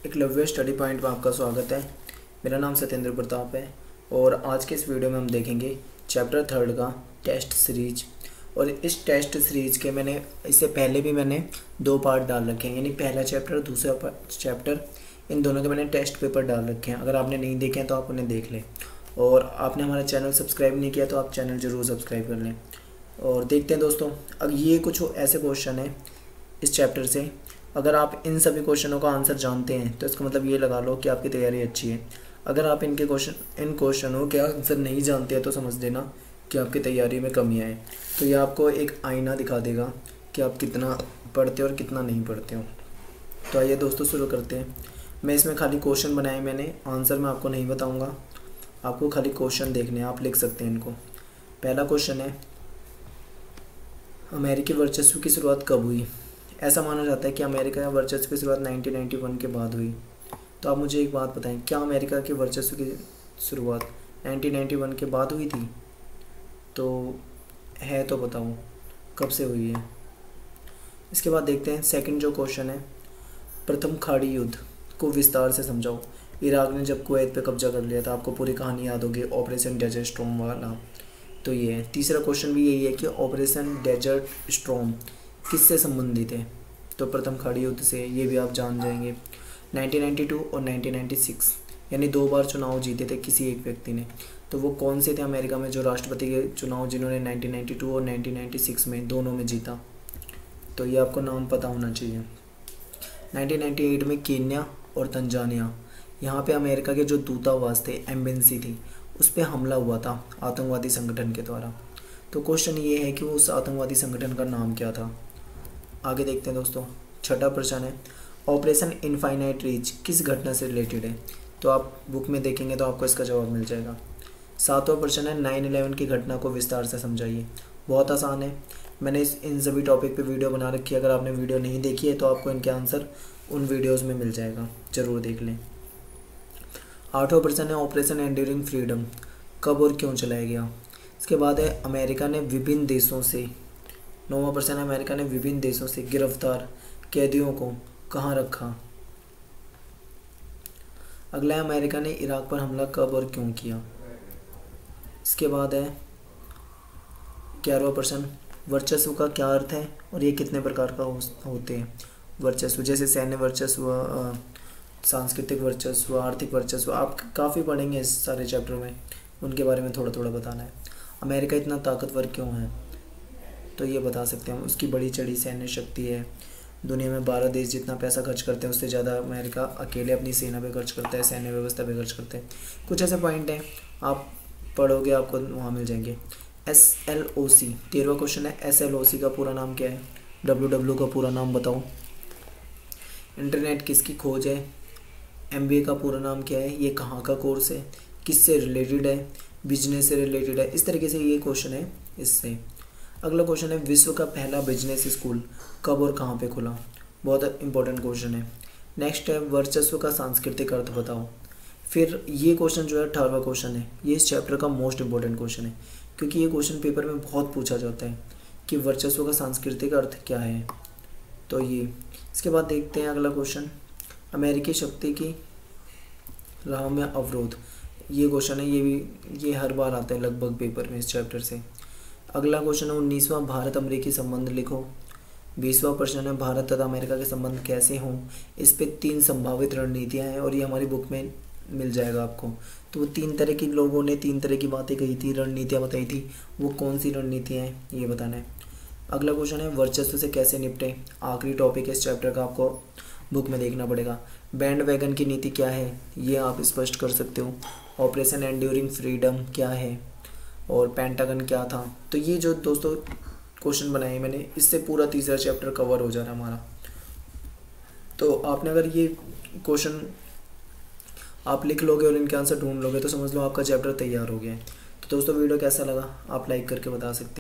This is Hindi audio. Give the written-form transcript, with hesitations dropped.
एकलव्य स्टडी पॉइंट में आपका स्वागत है। मेरा नाम सत्येंद्र प्रताप है और आज के इस वीडियो में हम देखेंगे चैप्टर 3 का टेस्ट सीरीज। और इस टेस्ट सीरीज के इससे पहले भी मैंने 2 पार्ट डाल रखे हैं, यानी पहला चैप्टर दूसरा चैप्टर, इन दोनों के मैंने टेस्ट पेपर डाल रखे हैं। अगर आपने नहीं देखे हैं तो आप उन्हें देख लें, और आपने हमारा चैनल सब्सक्राइब नहीं किया तो आप चैनल ज़रूर सब्सक्राइब कर लें। और देखते हैं दोस्तों, अब ये कुछ ऐसे क्वेश्चन हैं इस चैप्टर से, अगर आप इन सभी क्वेश्चनों का आंसर जानते हैं तो इसका मतलब ये लगा लो कि आपकी तैयारी अच्छी है। अगर आप इन क्वेश्चनों के आंसर नहीं जानते हैं तो समझ देना कि आपकी तैयारी में कमियां हैं। तो ये आपको एक आईना दिखा देगा कि आप कितना पढ़ते हो और कितना नहीं पढ़ते हो। तो आइए दोस्तों शुरू करते हैं। मैं इसमें खाली क्वेश्चन बनाए मैंने, आंसर मैं आपको नहीं बताऊँगा, आपको खाली क्वेश्चन देखने हैं, आप लिख सकते हैं इनको। पहला क्वेश्चन है, अमेरिकी वर्चस्व की शुरुआत कब हुई? ऐसा माना जाता है कि अमेरिका का वर्चस्व की शुरुआत 1991 के बाद हुई। तो आप मुझे एक बात बताएं, क्या अमेरिका के वर्चस्व की शुरुआत 1991 के बाद हुई थी? तो है तो बताओ कब से हुई है। इसके बाद देखते हैं सेकंड जो क्वेश्चन है, प्रथम खाड़ी युद्ध को विस्तार से समझाओ। इराक ने जब कुवैत पे कब्जा कर लिया था, आपको पूरी कहानी याद होगी, ऑपरेशन डेजर्ट स्टॉर्म वाला। तो ये है। तीसरा क्वेश्चन भी यही है कि ऑपरेशन डेजर्ट स्टॉर्म किससे संबंधित है? तो प्रथम खाड़ी युद्ध से, ये भी आप जान जाएंगे। 1992 और 1996, यानी 2 बार चुनाव जीते थे किसी एक व्यक्ति ने। तो वो कौन से थे अमेरिका में जो राष्ट्रपति के चुनाव जिन्होंने 1992 और 1996 में दोनों में जीता? तो ये आपको नाम पता होना चाहिए। 1998 में केन्या और तंजानिया, यहाँ पे अमेरिका के जो दूतावास थे, एम्बेसी थी, उस पर हमला हुआ था आतंकवादी संगठन के द्वारा। तो क्वेश्चन ये है कि उस आतंकवादी संगठन का नाम क्या था? आगे देखते हैं दोस्तों। छठा प्रश्न है, ऑपरेशन इनफाइनाइट रीच किस घटना से रिलेटेड है? तो आप बुक में देखेंगे तो आपको इसका जवाब मिल जाएगा। सातवां प्रश्न है, 9/11 की घटना को विस्तार से समझाइए। बहुत आसान है, मैंने इन सभी टॉपिक पे वीडियो बना रखी है। अगर आपने वीडियो नहीं देखी है तो आपको इनके आंसर उन वीडियोज़ में मिल जाएगा, ज़रूर देख लें। आठवां प्रश्न है, ऑपरेशन एंड्यूरिंग फ्रीडम कब और क्यों चलाया गया? इसके बाद है, अमेरिका ने विभिन्न देशों से, 9वां प्रश्न है, अमेरिका ने विभिन्न देशों से गिरफ्तार कैदियों को कहाँ रखा? अगला है, अमेरिका ने इराक पर हमला कब और क्यों किया? इसके बाद है 11वां प्रश्न, वर्चस्व का क्या अर्थ है और ये कितने प्रकार का होते हैं? वर्चस्व जैसे सैन्य वर्चस्व, सांस्कृतिक वर्चस्व, आर्थिक वर्चस्व, आप काफ़ी पढ़ेंगे इस सारे चैप्टर में, उनके बारे में थोड़ा थोड़ा बताना है। अमेरिका इतना ताकतवर क्यों है? तो ये बता सकते हैं हम, उसकी बड़ी चढ़ी सैन्य शक्ति है। दुनिया में 12 देश जितना पैसा खर्च करते हैं उससे ज़्यादा अमेरिका अकेले अपनी सेना पे खर्च करता है, सैन्य व्यवस्था पे खर्च करते हैं। कुछ ऐसे पॉइंट हैं, आप पढ़ोगे आपको वहाँ मिल जाएंगे। SLOC 13वां क्वेश्चन है, SLOC का पूरा नाम क्या है? WW का पूरा नाम बताओ। इंटरनेट किसकी खोज है? MBA का पूरा नाम क्या है? ये कहाँ का कोर्स है? किससे रिलेटेड है? बिजनेस से रिलेटेड है? इस तरीके से ये क्वेश्चन है इससे। अगला क्वेश्चन है, विश्व का पहला बिजनेस स्कूल कब और कहाँ पे खुला? बहुत इंपॉर्टेंट क्वेश्चन है। नेक्स्ट है, वर्चस्व का सांस्कृतिक अर्थ बताओ। फिर ये क्वेश्चन जो है 18वां क्वेश्चन है, ये इस चैप्टर का मोस्ट इंपॉर्टेंट क्वेश्चन है, क्योंकि ये क्वेश्चन पेपर में बहुत पूछा जाता है कि वर्चस्व का सांस्कृतिक अर्थ क्या है। तो ये, इसके बाद देखते हैं अगला क्वेश्चन, अमेरिकी शक्ति की राह में अवरोध। ये क्वेश्चन है, ये हर बार आता है लगभग पेपर में इस चैप्टर से। अगला क्वेश्चन है, 19वां भारत अमेरिकी संबंध लिखो। 20वां प्रश्न है, भारत तथा अमेरिका के संबंध कैसे हों? इस पे 3 संभावित रणनीतियां हैं और ये हमारी बुक में मिल जाएगा आपको। तो वो 3 तरह की लोगों ने 3 तरह की बातें कही थी, रणनीतियाँ बताई थी, वो कौन सी रणनीतियाँ हैं ये बताना है। अगला क्वेश्चन है, वर्चस्व से कैसे निपटें? आखिरी टॉपिक है इस चैप्टर का, आपको बुक में देखना पड़ेगा। बैंड वैगन की नीति क्या है? ये आप स्पष्ट कर सकते हो। ऑपरेशन एंड्यूरिंग फ्रीडम क्या है और पेंटागन क्या था? तो ये जो दोस्तों क्वेश्चन बनाए मैंने, इससे पूरा तीसरा चैप्टर कवर हो जा रहा है हमारा। तो आपने अगर ये क्वेश्चन आप लिख लोगे और इनके आंसर ढूंढ लोगे तो समझ लो आपका चैप्टर तैयार हो गया है। तो दोस्तों वीडियो कैसा लगा आप लाइक करके बता सकते हैं।